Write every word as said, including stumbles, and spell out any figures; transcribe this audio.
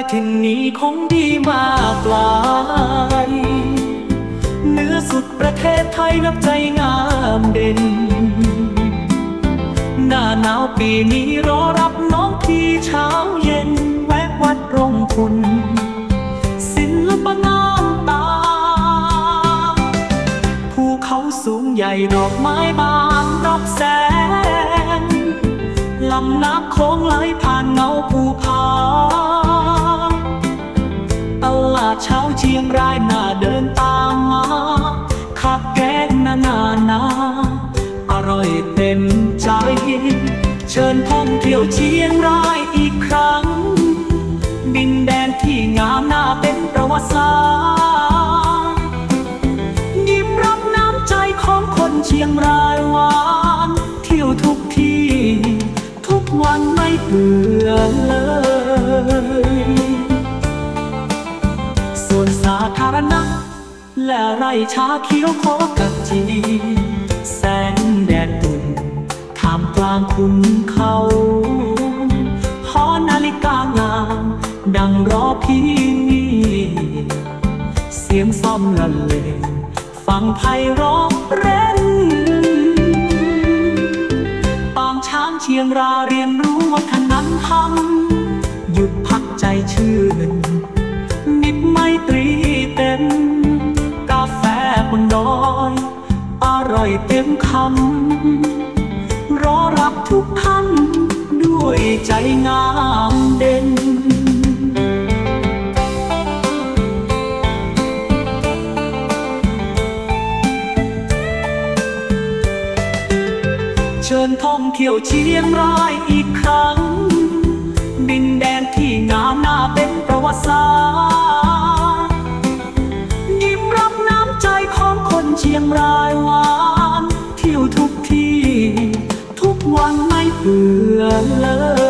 ถิ่นนี้คงดีมากไกลเหนือสุดประเทศไทยนับใจงามเด่นหน้าหนาวปีนี้รอรับน้องพี่เช้าเย็นแวะวัดร่มคุณศิลปงามตาภูเขาสูงใหญ่ดอกไม้บานรับแสงลำน้ำโค้งไหลผ่านเงาภูผาตลาดเช้าเชียงรายน่าเดินตามมาขับแกงนานานาอร่อยเต็มใจเชิญท่องเที่ยวเชียงรายอีกครั้งดินแดนที่งามน่าเป็นประวัติศาสตร์ยิ้มรับน้ำใจของคนเชียงรายหวานเที่ยวทุกที่ทุกวันไม่เบื่อเลยส่วนสาธารณะและไร่ชาเขียวขอกัดจีแสงแดดตุ่นท่ามกลางขุนเขาหอนาฬิกางามดังรอพี่เสียงซ่อมละเลงฟังไพเราะเร้นปางช้างเชียงรายเรียนรู้วัฒนธรรมหยุดพักใจชื่นมิตรไมตรีเต็มกาแฟบนดอยอร่อยเต็มคำรอรับทุกท่านด้วยใจงามเด่นเชิญท่องเที่ยวเชียงรายอีกครั้งดินแดนที่งามน่าเป็นประวัติศาสตร์ยิ้มรับน้ำใจของคนเชียงรายหวานเที่ยวทุกที่ทุกวันไม่เบื่อเลย